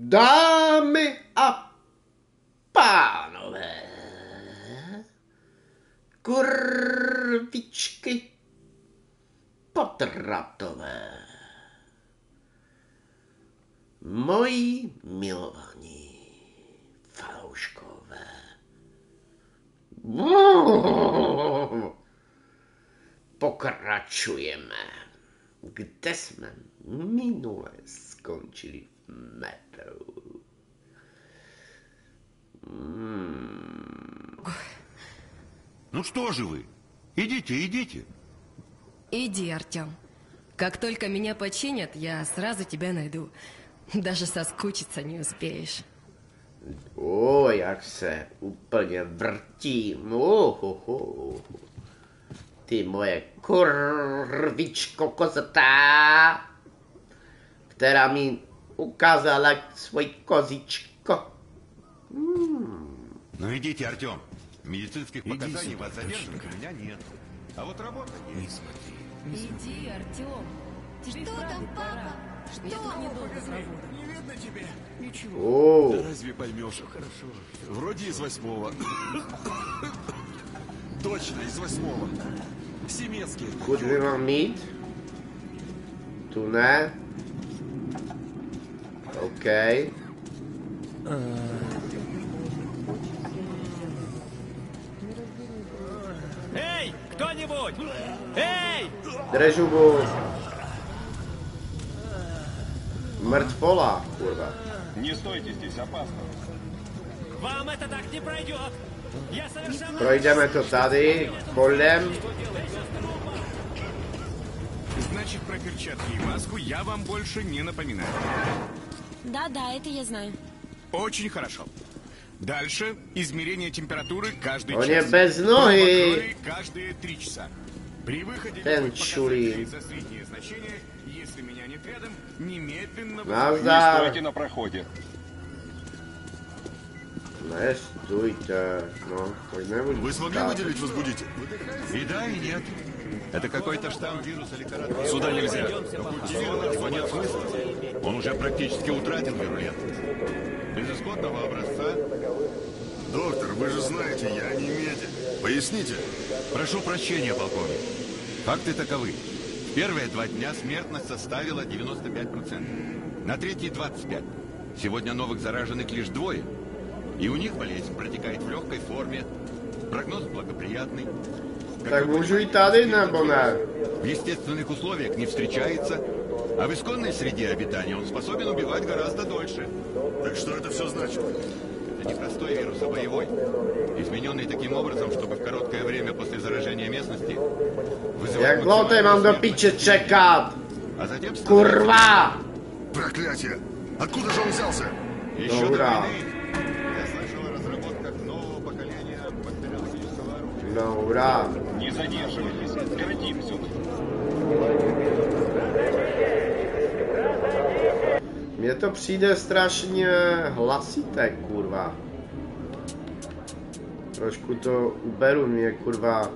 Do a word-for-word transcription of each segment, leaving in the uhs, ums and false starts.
Dámy a pánové, kurvičky potratové, moji milovaní fanouškové. Pokračujeme, kde jsme minule skončili v metru. Hmm. Ну что же вы? Идите, идите. Иди, Артем. Как только меня починят, я сразу тебя найду. Даже соскучиться не успеешь. O, jak se úplně vrtím. Ohoho. Ty moje kurvičko kozatá, která mi ukázala svůj kozičko. Hmm. Ну идите, Артем. Медицинских показаний вас задержанных у меня нет. А вот работа есть. Иди, Артем. Тебе Что там, папа? Что? Не видно тебе? Ничего. О. Да разве поймешь? Хорошо. Вроде из восьмого. Точно, из восьмого. Семецкий. Kudy by mám mít? Tu ne. OK. Эй, кто-нибудь! Эй! Drž hubu. Mrtvola, kurva. Не стойте здесь, опасно. Вам это так не пройдет! Я совершенно... Projdeme to tady, kolem. Значит, про перчатки и маску я вам больше не напоминаю. Да-да, это я знаю. Очень хорошо. Дальше измерение температуры каждый Он час. je bez nohy. Проба крови каждые три часа. При выходе Ten любой čulí. показатель за среднее значение, если меня нет рядом, немедленно... Не Nazdar. стойте на проходе. Ne, stůjte. No, tak nebudu Вы смогли stát. выделить возбудитель? И да, и нет. Это какой-то штамм вируса или коронавируса. Сюда нельзя. Культивировать его нет смысла. Он уже практически утратил вирулентность. Без исходного образца... Доктор, вы же знаете, я не медик. Поясните. Прошу прощения, полковник. Факты таковы. В первые два дня смертность составила девяносто пять процентов. На третий двадцать пять процентов. Сегодня новых зараженных лишь двое. И у них болезнь протекает в легкой форме. Прогноз благоприятный. Tak můžu jít tady, nebo ne? В естественных условиях не встречается, а в исконной среде обитания он способен убивать гораздо дольше. Так что это все значит? Это непростой вирус, а боевой, измененный таким образом, чтобы в короткое время после заражения местности вызывать Jak dlouho tady mám do piče čekat? а затем Kurva! Проклятие! Откуда же он взялся? Еще до Добра. войны я слышал о разработках нового поколения бактериологического оружия. Dobrá. Не задерживайтесь, скоротим сюда. Mně to přijde strašně hlasité, kurva. Trošku to uberu mě, kurva.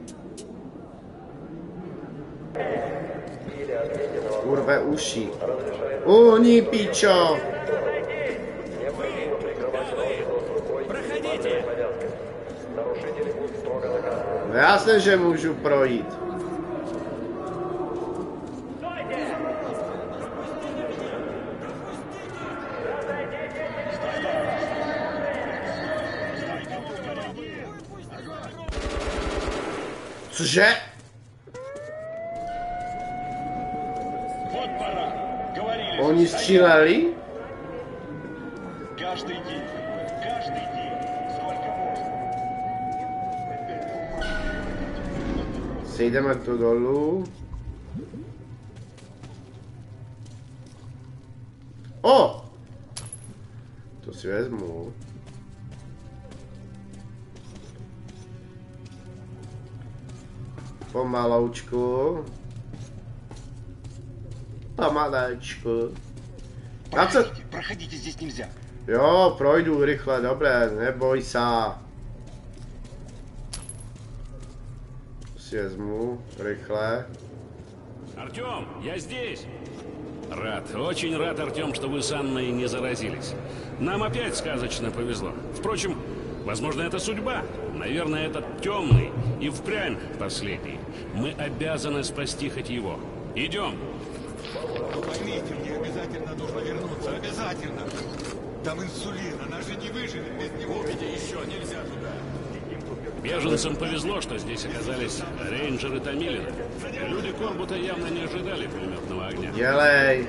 Kurve uši. Uhni, pičo! Проходите! No jasně, že můžu projít. Cože? Вот пора. Говорили. Oni stříleli? Каждый день. Каждый день. Сколько можно. Sejdeme to dolů. O! To si vezmu. Pomaloučku. Pomalečku. A co? Проходите, проходите, здесь нельзя. Jo, projdu rychle, dobré, neboj se. Si vezmu rychle. Артем, я здесь! Рад, очень рад, Артем, что вы с Анной не заразились. Нам опять сказочно повезло. Впрочем, возможно, это судьба. Наверное, этот темный и впрямь последний. Мы обязаны спасти хоть его. Идем. Поймите, мне обязательно нужно вернуться. Обязательно. Там инсулин, она же не выживет без него. Ведь еще нельзя туда. Беженцам повезло, что здесь оказались рейнджеры Томилина. Люди Корбута явно не ожидали пулеметного огня. Dělej.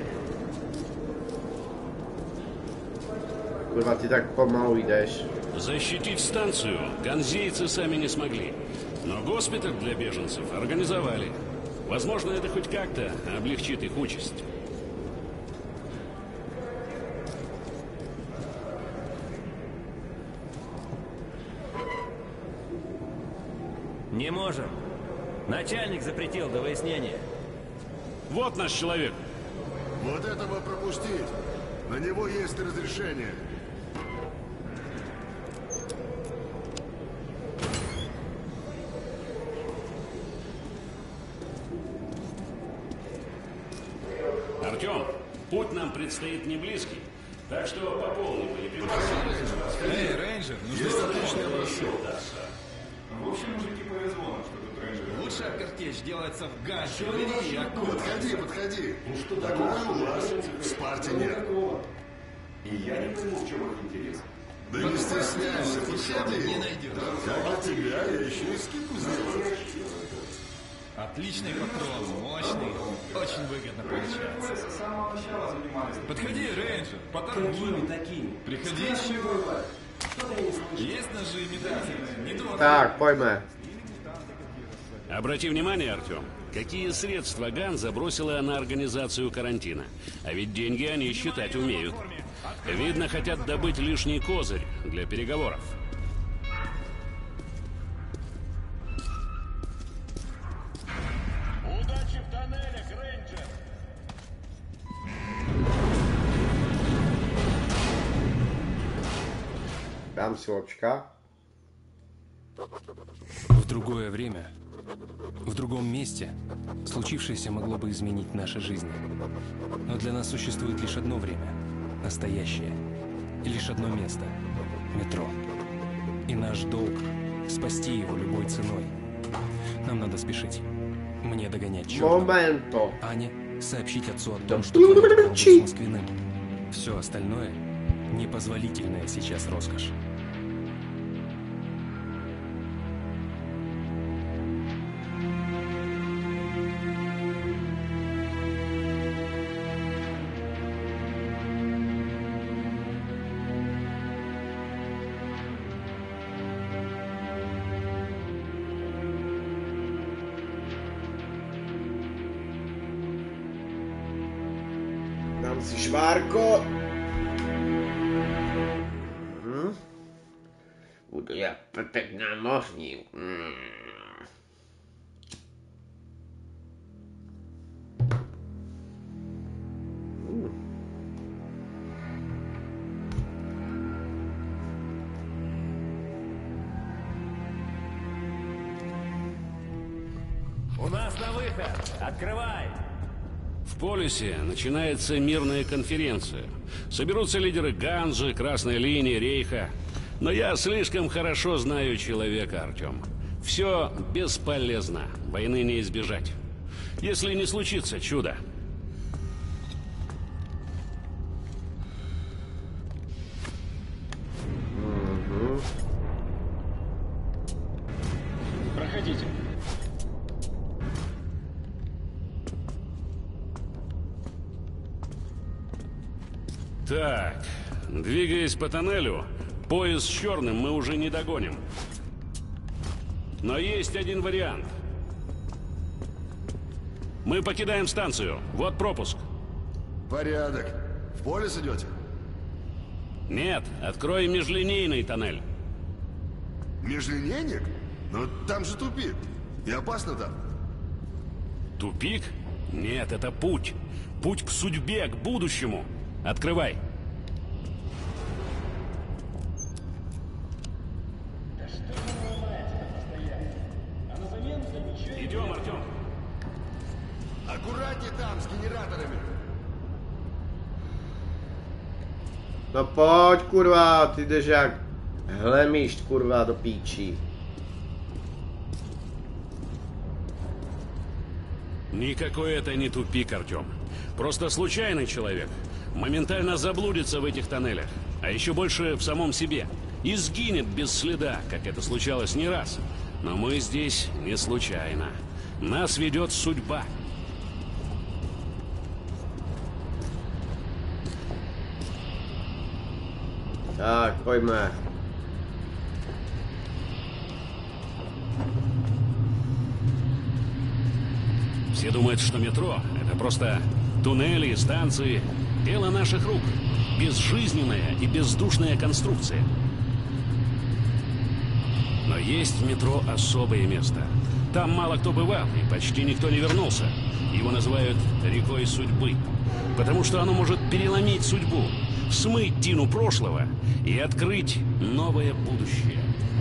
Kurva, ty tak pomalu jdeš. Защитить станцию ганзейцы сами не смогли. Но госпиталь для беженцев организовали. Возможно, это хоть как-то облегчит их участь. Не можем. Начальник запретил до выяснения. Вот наш человек. Вот этого пропустить. На него есть разрешение. Артем, путь нам предстоит не близкий, так что по полной боеприпасам. Эй, рейнджер, нужно Есть отличный образцы. В общем, мужики повезло, что тут рейнджеры. Лучшая картечь делается в гасе. Бери, аккуратно. Подходи, подходи. Такое у вас в Спарте нет. И я не пойму, в чем их интерес. Да не стесняйся, подходи. Не найдешь. Как и тебя, я еще и скидку сделаю. Отличный патрон, мощный. Очень выгодно получается. С самого начала занимались. Подходи, рейнджер, поторгуем. такими? Приходи еще. Есть ножи и медали. Недорого. Tak, pojďme. Обрати внимание, Артем, какие средства Ганза бросила на организацию карантина. А ведь деньги они считать умеют. Видно, хотят добыть лишний козырь для переговоров. Удачи в тоннелях, рейнджер! Dám si očka. В другое время, в другом месте, случившееся могло бы изменить наши жизни. Но для нас существует лишь одно время, настоящее, и лишь одно место — метро. И наш долг — спасти его любой ценой. Нам надо спешить. Мне догонять черного. Momento. Ане сообщить отцу о том, что Федор с Москвиным. Все остальное — непозволительная сейчас роскошь. Dám si švárko. Hm? Budu já pepek námořník. Hmm. У нас на выход. Открывай. В Полисе начинается мирная конференция. Соберутся лидеры Ганзы, Красной линии, Рейха. Но я слишком хорошо знаю человека, Артем. Все бесполезно. Войны не избежать. Если не случится чудо. Проходите. Так, двигаясь по тоннелю, поезд с черным мы уже не догоним. Но есть один вариант. Мы покидаем станцию. Вот пропуск. Порядок. В полис идете? Нет, открой межлинейный тоннель. Межлинейник? Но там же тупик. И опасно там. Тупик? Нет, это путь. Путь к судьбе, к будущему. Открывай. Идем, Артем. Аккуратнее там, с генераторами. No pojď, kurva, ty jdeš jak hlemíšť, kurva, do píčí. Никакой это не тупик, Артем. Просто случайный человек. Моментально заблудится в этих тоннелях. А еще больше в самом себе. И сгинет без следа, как это случалось не раз. Но мы здесь не случайно. Нас ведет судьба. Tak, pojďme. Все думают, что метро — это просто туннели, станции. Дело наших рук. Безжизненная и бездушная конструкция. Но есть в метро особое место. Там мало кто бывал, и почти никто не вернулся. Его называют рекой судьбы. Потому что оно может переломить судьбу, смыть тину прошлого и открыть новое будущее.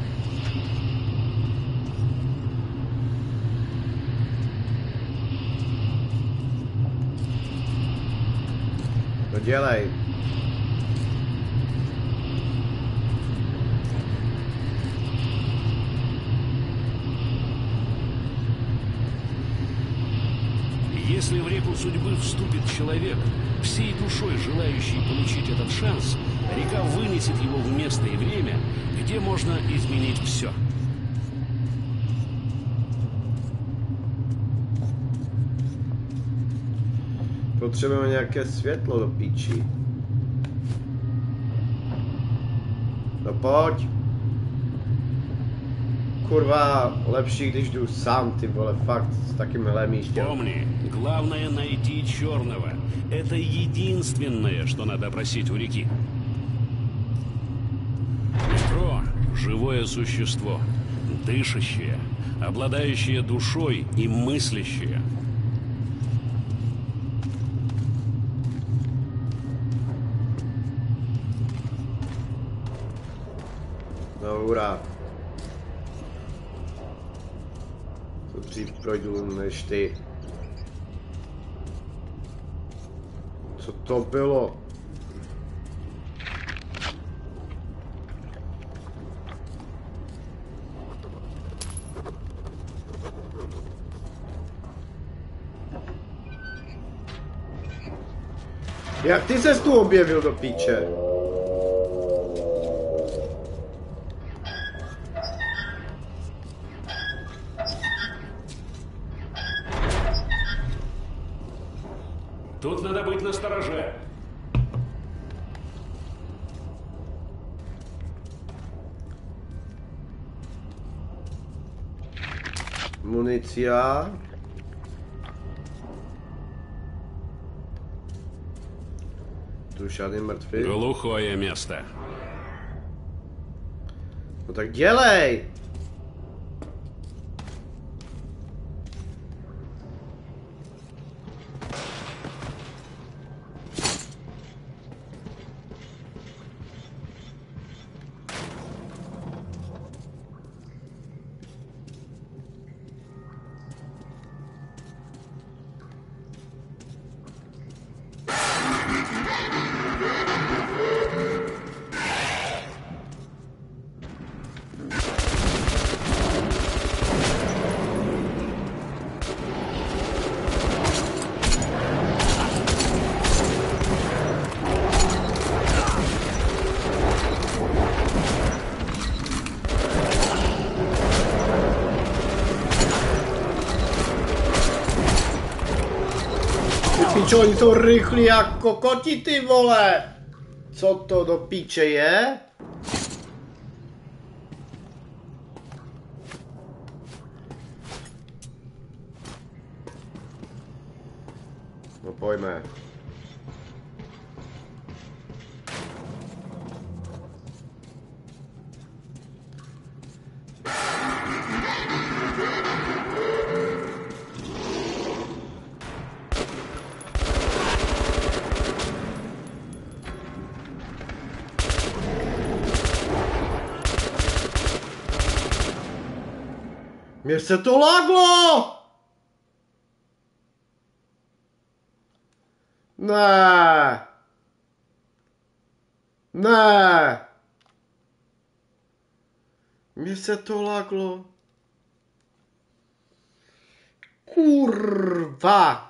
No dělej. Если в реку судьбы вступит человек, всей душой желающий получить этот шанс, река вынесет его в место и время, где можно изменить все. Potřebujeme nějaké světlo do píči. No pojď. Kurva, lepší, když jdu sám, ty vole, fakt, s takým hlemíštěm. Помни, главное найти черного. Это единственное, что надо просить у реки. Метро — живое существо, дышащее, обладающее душой и мыслящее. No hurá. To dřív projdu než ty. Co to bylo? Jak ty ses tu objevil do píče? Тут надо быть настороже. Municia. Tu žádný mrtvý. Глухое место. No tak dělej! Pičo, oni jsou rychlí jak kokoti, ty vole! Co to do píče je? No pojďme. Mně se to láglo! Ne. Ne! Mně se to laglo. Kurva!